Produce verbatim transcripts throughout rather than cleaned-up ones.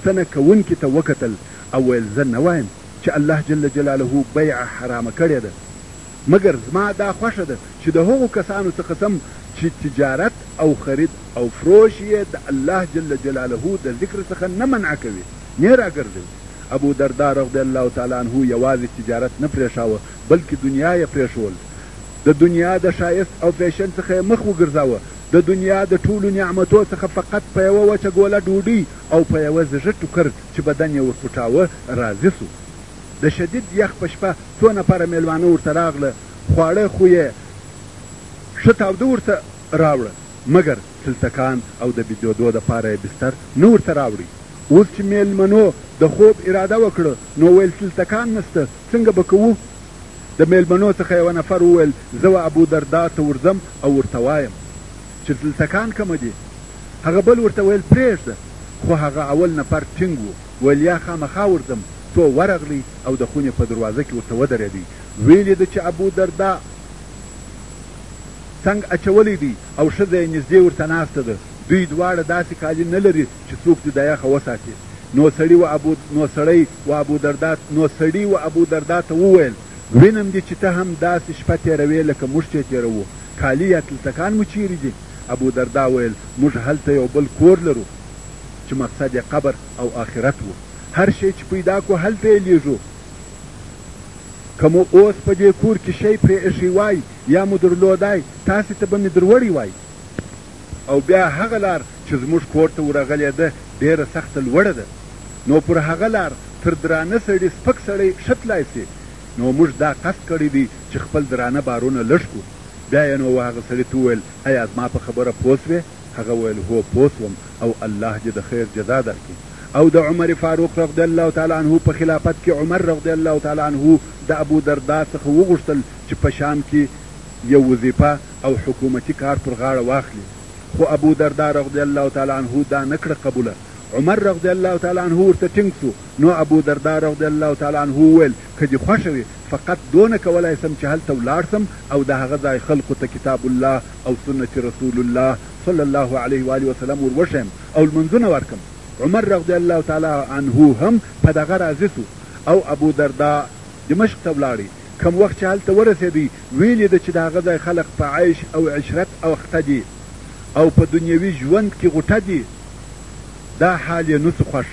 پوښتنه کوونکي ته وکتل او ویل زه نه وایم چې الله جل جلاله بیعه حرامه کړې ده، مګر زما دا خوښه ده چې د هغو کسانو څخه سم چې تجارت او خرید او فروش یې د الله جل جلاله د ذکر څخه نه منع کوي، نه راګرځوي. ابو دردا رضی الله تعالی عنه یوازې تجارت نه پرېښاوه بلکې دنیا یې پرېښول. د دنیا د ښایست او فیشن څخه یې مخ وګرځاوه. د دنیا د ټولو نعمتو څخه فقط په یوه وچه ګوله ډوډۍ او په یوه زړه ټوکر چې بدن یې ورپټاوه راضي سو. د شدید یخ په شپه څو نفره میلمانه ورته راغله، خواړه خو یې ښه تاوده ورته راوړه، مګر سلتکان او د بېدېدو دپاره یې بستر نه ورته راوړي. اوس چې میلمنو د خوب اراده وکړه نو ویل سلتکان نسته، څنګه به کوو؟ د میلمنو څخه یوه نفر وویل زه و ابو دردا ته ورځم او ورته وایم چې سلتکان کومه دي. هغه بل ورته ویل پرېږده، خو هغه اول نفر ټینګ و، ویل یا خامخا ورځم. څو ورغلی او د خونې په دروازه کې ورته ودرېدی. ویل یې ده چې ابو دردا څنګ اچولی دی او ښځه یې نږدې ورته ناسته ده. دوی دواړه داسې کالي نه لري چې څوک دې د یخه وساتي. نو سړي و ابو نو سړی و ابو دردا نو سړي و ابو دردا ته وویل وینم دې چې ته هم داسې شپه تېروې لکه موږ چې تېروو، کالي یا تلتکان مو چیرې دي؟ ابو دردا ویل موږ هلته یو بل کور لرو چې مقصد یې قبر او آخرت و، هر شی چې پیدا کو هلته یې لیږو. که مو اوس په دې کور کې شی پرې ایښی وای یا مو درلودای تاسې ته به مې دروړی وای. او بیا هغه لار چې زموږ کور ته ورغلې ده ډېره سخته لوړه ده، نو پر هغه لار تر درانه سړي سپک سړی ښه تلای سي. نو موږ دا قصد کړی دی چې خپل درانه بارونه لږ کړو. بیا یې نو هغه سړي ته وویل ایا زما په خبره پوه سوې؟ هغه ویل هو پوه سوم او الله دې د خیر جزا درکړي. او د عمر فاروق رضی الله تعالی عنه په خلافت کې عمر رضی الله تعالی عنه د ابو دردا څخه وغوښتل چې په شام کې یو وظیفه او حکومتي کار پر غاړه واخلي، خو ابو دردا رضی الله تعالی عنه دا نه کړه قبوله. عمر رضی الله تعالی عنه ورته ټینګ سو. نو ابو دردا رضی الله تعالی عنه وویل که دې خوښه وي فقط دونه کولی سم چې هلته ولاړ سم او د هغه ځای خلقو ته کتاب الله او سنت رسول الله صلی الله علیه و آله وسلم ور وښیم او لمنځونه ورکم. عمر رضی الله تعالی عنه هم په دغه راضي سو او ابو دردا دمشق ته ولاړی. کم وخت چې هلته ورسېدی ویل یې ده چې د هغه ځای خلق په عیش او عشرت او اخته دي او په دنیوي ژوند کې غوټه دي. دا حال یې نسو خوښ.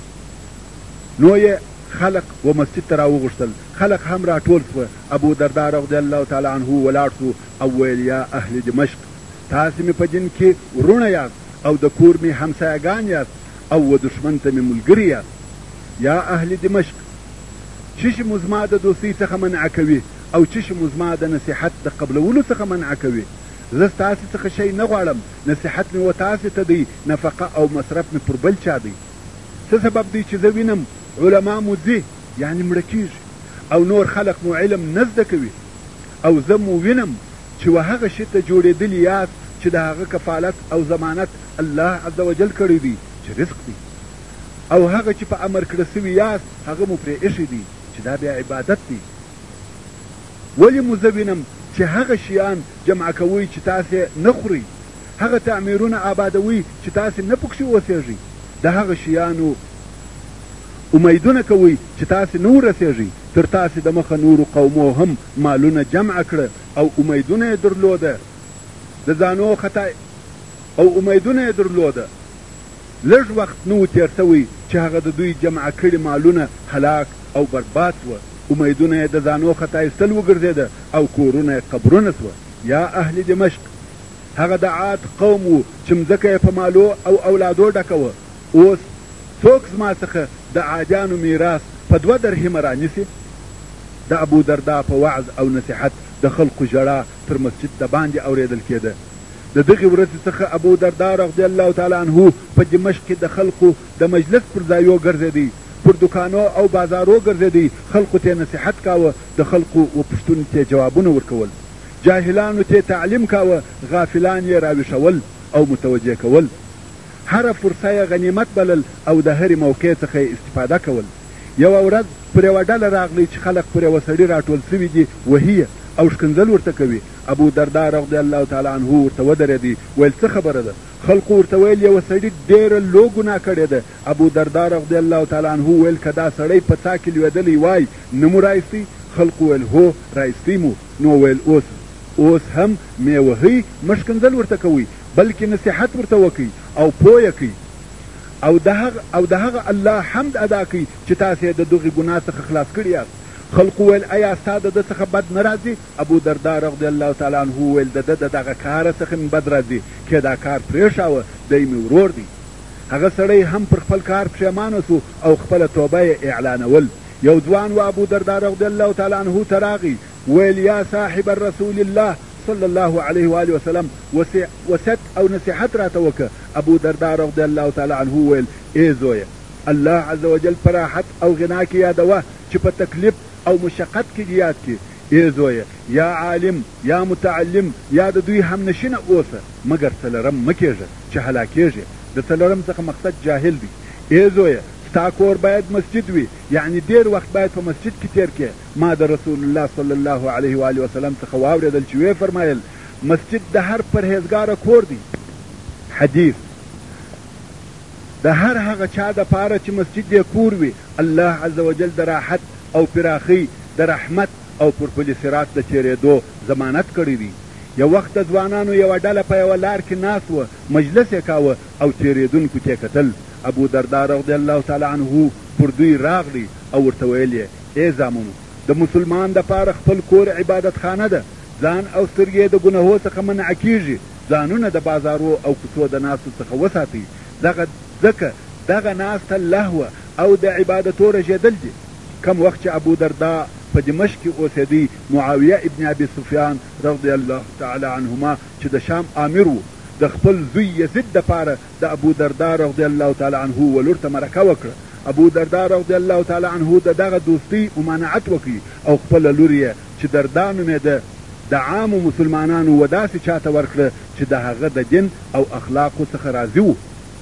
نو یې خلق و مسجد ته راوغوښتل، خلق هم راټول سوه. ابو دردا رضی الله تعالی عنه ولاړ سو او ویل یا اهل دمشق تاسې مې په دین کې ورونه یاست او د کور مې همسایګان یاست او و دشمن ته مې ملګري یاست. یا اهل دمشق څه شي مو زما د دوستۍ څخه منع کوي او څه شي مو زما د نصیحت د قبلولو څخه منع کوي؟ زه ستاسې څخه شی نه غواړم، نصیحت مې و تاسې ته دی، نفقه او مصرف مې پر بل چا دی. څه سبب دی چې زه وینم علما مو ځي یعنې مړه کېږي او نور خلق مو علم نه زده کوي، او زه مو وینم چې و هغه شي ته جوړېدلي یاست چې د هغه کفالت او ضمانت الله عز وجل کړی دی چې رزق دی، او هغه چې په امر کړه سوي یاست هغه مو پرې ایښی دی چې دا بیا عبادت دی. ولې مو زه وینم چې هغه شیان جمع کوئ چې تاسې نه خورئ، هغه تعمیرونه آبادوئ چې تاسې نه پکښې اوسېږئ، د هغه شیانو امیدونه کوئ چې تاسې نه ورسېږئ. تر تاسې د مخه نورو قومو هم مالونه جمع کړه او امیدونه یې درلوده، د ځانو خطا او امیدونه یې درلوده. لږ وخت نه و تېر سوی چې هغه د دوی جمع کړي مالونه هلاک او برباد سوه، امیدونه یې د ځانو خطا ایستل وګرځېده او کورونه یې قبرونه سوه. یا اهل دمشق هغه د عاد قوم و چې مځکه یې په مالو او اولادو ډکه وه. اوس څوک زما څخه د عادیانو میراث په دوه درهمه رانیسي؟ د ابو دردا په وعظ او نصیحت د خلقو ژړا تر مسجد د باندې اورېدل کېده. د دغې ورځې څخه ابو دردا رضی الله تعالی عنه په دمشق کې د خلقو د مجلس پر ځایو ګرځېدی، پر دکانو او بازارو ګرځېدی، خلقو ته نصیحت کاوه، د خلقو و پوښتنو ته جوابونه ورکول، جاهلانو ته تعلیم کاوه، غافلان یې راویښول او متوجه کول. هره فرصه یې غنیمت بلل او د هرې موقع څخه یې استفاده کول. یوه ورځ پر یوه ډله راغلی چې خلق پر یوه سړي راټول سوي دي وهي او ښکنځل ورته کوي. ابو دردا رضی الله تعالی عنه ورته ودرېدی، ویل څه خبره ده؟ خلقو ورته ویل یوه سړي ډېره لو ګناه کړې ده. ابو دردا رضی الله تعالی عنه ویل که دا سړی په څا کې لوېدلی وای نه مو رایستی؟ خلقو ویل هو رایستی مو. نو ویل اوس اوس هم مې وهئ، مه ښکنځل ورته کوئ بلکې نصیحت ورته وکئ او پویه کئ او د هغه او د هغه الله حمد ادا کئ چې تاسې د دغې ګناه څخه خلاص کړي یاست. خلقو ویل ایا ستا د ده څخه بد نه راځي؟ ابو دردا رضی الله تعالی عنه ویل د ده د دغه کاره څخه مې بد راځي، که دا کار پرېښاوه دی مې ورور دی. هغه سړی هم پر خپل کار پښیمانه سو او خپله توبه یې اعلانول. یو ځوان و ابو دردا رضی الله تعالی عنه ته راغی، ویل یا صاحب رسول الله صلی الله علیه و آله وسلم وصیت او نصیحت راته وکړه. ابو دردا رضی الله تعالی عنه ویل ای زویه، الله عز وجل په راحت او غنا کې یادوه چې په تکلیف او مشقت کې یاد کې. ای زویه، یا عالم یا متعلم یا د دوی هم نشینه اوسه، مګر څلرم مه کېږه چې هلاکېږې. د څلرم څخه مقصد جاهل دی. ای زویه، ستا کور باید مسجد وي، یعنی ډېر وخت باید په مسجد کې تیر کې. ما د رسول الله صلی الله علیه و آله وسلم څخه واورېدل چې ویې فرمایل مسجد د هر پرهیزګاره کور دی. حدیث د هر هغه چا دپاره چې مسجد یې کور وي، الله عز وجل د راحت او پراخي د رحمت او پر پل صراط د تېرېدو ضمانت کړی دی. یو وخت د ځوانانو یوه ډله په یوه لار کې ناست وه، مجلس یې کاوه او تېرېدونکو ته یې کتل. ابو دردا رضی الله تعالی عنه پر دوی راغلی او ورته ویل یې ای زامنو، د مسلمان دپاره خپل کور عبادت خانه ده، ځان او سترګې د ګناهو څخه منع کېږي، ځانونه د بازارو او کوڅو د ناستو څخه وساتئ. دغه ځکه دغه ناسته لهوه او د عبادتو رژېدل دي. کم وخت چې ابو دردا په دمشق کې اوسېدی، معاویه ابن ابي سفیان رضی الله تعالی عنهما چې د شام امیر و، د خپل زوی یزید دپاره د ابو دردا رضی الله تعالی عنه ولور ته مرکه وکړه. ابو دردا رضی الله تعالی عنه د دغه دوستۍ ممانعت وکړي او خپله لور یې چې دردا نومېده د عامو مسلمانانو و داسې چاته ورکړه چې د هغه د دین او اخلاقو څخه راضي و.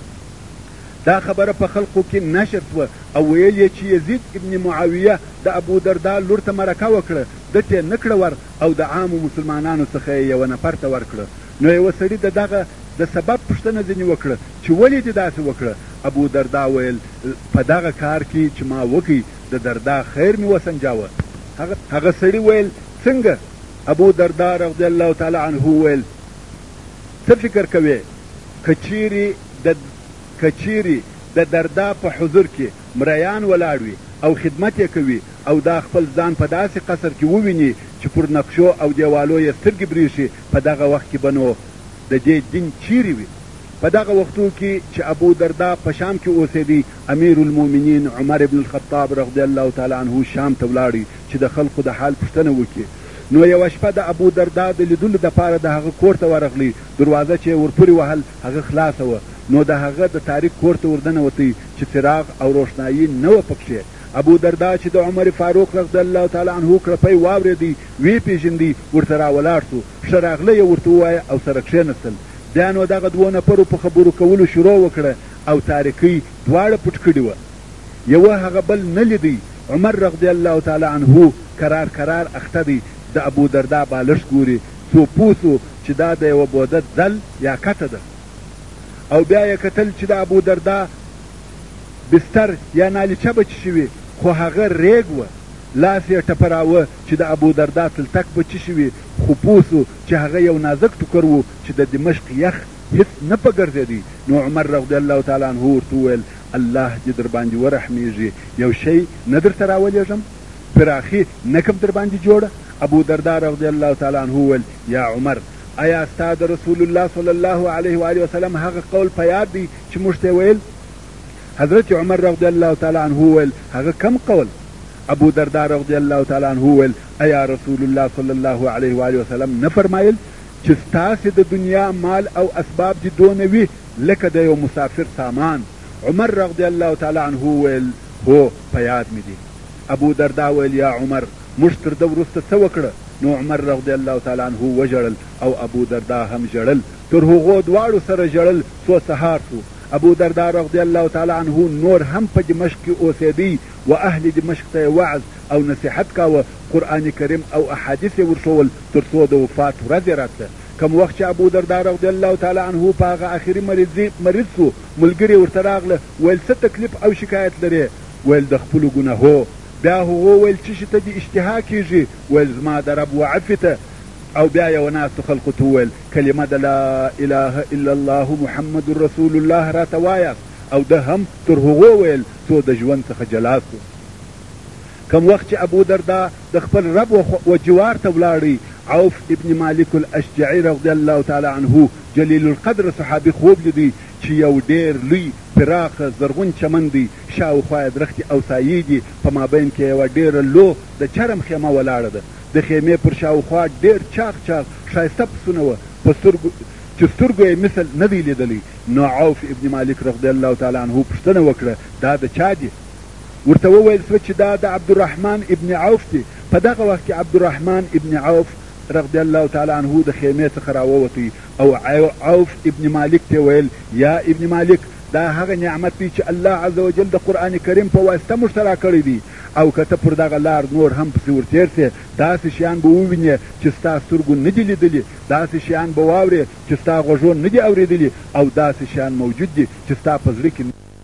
دا خبره په خلقو کې نشر سوه او ویل یې چې یزید ابن معاویه د ابو دردا لور ته مرکه وکړه، ده ته یې نه کړه ور او د عامو مسلمانانو څخه یې یوه نفر ته ورکړه. نو یوه سړي د دغه د سبب پوښتنه ځینې وکړه چې ولې دې داسې وکړه؟ ابو دردا ویل په دغه کار کې چې ما وکړي د دردا خیر مې وسنجاوه. هغه سړي ویل څنګه؟ ابو دردا رضی الله تعالی عنه ویل څه فکر کوې؟ کچیرې د کچیرې د دردا په حضور کې مریان ولاړ وي او خدمت یې کوي او دا خپل ځان په داسې قصر کې وویني چې پر نقشو او دیوالو یې سترګې بریښي، په دغه وخت کې به نو د دې دین چیرې وي؟ په دغه وختو کې چې ابو دردا په شام کې اوسېدی، امیر المؤمنین عمر بن الخطاب رضی الله تعالی عنه شام ته ولاړی چې د خلقو د حال پوښتنه وکړي. نو یوه شپه د ابو دردا د لیدلو دپاره د هغه کور ته ورغلی. دروازه چې ورپورې وهل هغه خلاصه وه. نو د هغه د تاریک کور ته وردننوتی چې څراغ او روښنایي نه وه پکښې. ابو دردا چې د عمر فاروق رضی الله تعالی عنه کړپی واورېدی، ویې پېژندی، ورته راولاړ سو، ښه راغلی یې ورته ووایه او سره کښېنستل. بیا نو دغه دوو نفرو په خبرو کولو شروع وکړه او تاریکۍ دواړه پټ کړي وه. یوه هغه بل نه لیدی. عمر رضی الله تعالی عنه کرار کرار اخته دی، د ابو دردا بالښت ګوري، څو پوه سو چې دا د یوه بوده ځل یا کته ده. او بیا یې کتل چې د ابو دردا بستر یا نالیچه به چه شوي، خو هغه ریګ وه. لاس یې ټپراوه چې د ابو دردا تلتک به چه شوي، خو پوه سو چې هغه یو نازک ټوکر و چې د دمشق یخ هېڅ نه په ګرځېدی. نو عمر رضی الله تعالی عنه ورته وویل الله دې در باندې ورحمیږي، یو شی نه درته راولېږم؟ پراخي نه کم در باندې جوړه؟ ابو دردا رضی الله تعالی عنه وویل یا عمر، آیا ستا د رسول الله صلی الله علیه و آله وسلم هغه قول په یاد دی چې موږ ته ویل؟ حضرت عمر رضی الله تعالی عنه وویل هغه کم قول؟ ابو دردا رضی الله تعالی عنه وویل ایا رسول الله صلی الله علیه و آله وسلم نه فرمایل چې ستاسې د دنیا مال او اسباب دې دونه وي لکه د یو مسافر سامان؟ عمر رضی الله تعالی عنه وویل هو په یاد مې دي. ابو دردا ویل یا عمر، موږ تر ده وروسته څه وکړه؟ نو عمر رضی الله تعالی عنه وژړل او ابو دردا هم ژړل. تر هغو دواړو سره ژړل څو سهار سو. ابو درداء رضی الله تعالی عنه نور هم په دمشق کې اوسېدی و اهل دمشق ته وعظ او نصیحت کاوه، قرآن کریم او احادیث یې ورښول تر څو د وفات ورځ راتله. کوم وخت چې ابو درداء رضی الله تعالی عنه په هغه اخري مریض سو، ملګري ورته راغله ویل څه تکلیف او شکایت لرې؟ ویل د خپلو ګناهو. بیا هغو ویل څه شي ته دې اشتها کېږي؟ ویل زما د رب وعفې ته. او بیا یو ناستو خلقو ته وویل کلمه د لا اله الا الله محمد رسول الله راته وایاست، او ده هم تر هغو ویل څو د ژوند څخه جلا سو. کم وخت چې ابو درداء د خپل رب و جوار ته ولاړی، عوف ابن مالک الاشجعي رضی الله تعالی عنه جلیل القدر صحابي خوب لیدی چې یو ډیر لوی پراخه زرغون چمن دی، شاوخوا یې درختې او سایې دي، په مابین کې یوه ډیره لو د چرم خیمه ولاړه ده. د خیمې پر شاوخوا ډیر چاق چاق ښایسته پسونه وه په سترګو چې سترګو یې مثل نه دی لیدلی. نو عوف ابن مالک رضی الله تعالی عنه پوښتنه وکړه دا د چا دي؟ ورته وویل سوه چې دا د عبدالرحمن ابن عوف دی. په دغه وخت کې عبدالرحمن ابن عوف رضی الله تعالی عنه د خیمې څخه راووتی او عوف ابن مالک ته ویل یا ابن مالک دا هغه نعمت دی چې الله عز وجل د قرآن کریم په واسطه موږ ته راکړی دی، او که ته پر دغه لار نور هم پسې ورتېر سې داسې شیان به ووینې چې ستا سترګو نه دي لیدلي، داسې شیان به واورې چې ستا غوږو نه دي اورېدلي، او داسې شیان موجود دي چې ستا په زړه کې